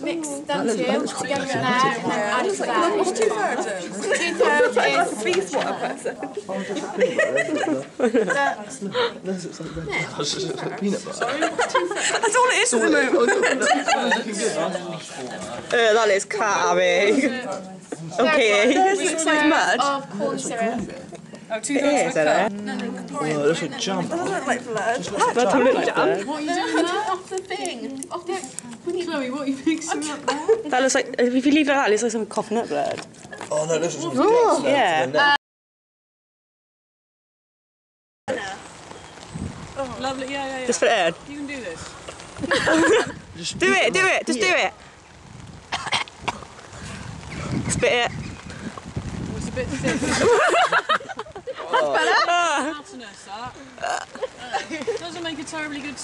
mix them two together in there and then add it to that. What's 2/3 then? 2/3 is Please, what a person. Peanut butter. That's all it is at the moment. That is carving. Okay. It's like mud. of corn syrup. Oh, 2/3 of a cup. Oh, it looks like jam. Doesn't look like blood. That don't look like jam. What are you doing there? Off the thing. Off the... Chloe, what are you mixing up there? That looks like, if you leave it like that, it looks like some coughing up blood. Oh no, this is Yeah. Lovely, yeah. Just put it in. You can do this. Do it, just do it. Spit it. Oh, it's a bit thick. Mountainous, that. Doesn't make a terribly good...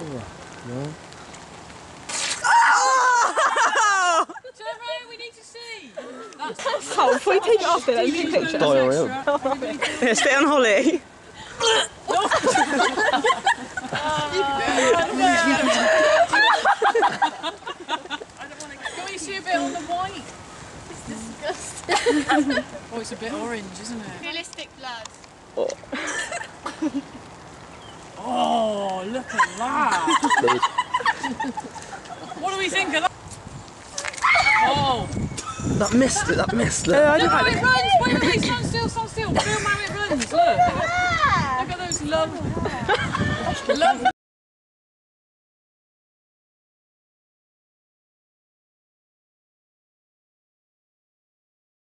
Turn around, we need to see. That's Oh, before you take it off, then let me take a picture. Diarrhea. Yeah, spit on Holly. Can we see a bit on the white? It's disgusting. Oh, it's a bit orange, isn't it? Realistic blood. Oh, look at that. What do we think of that? Oh. That missed. Look how it runs! Wait, stand still. Feel how it runs, look. Look at those love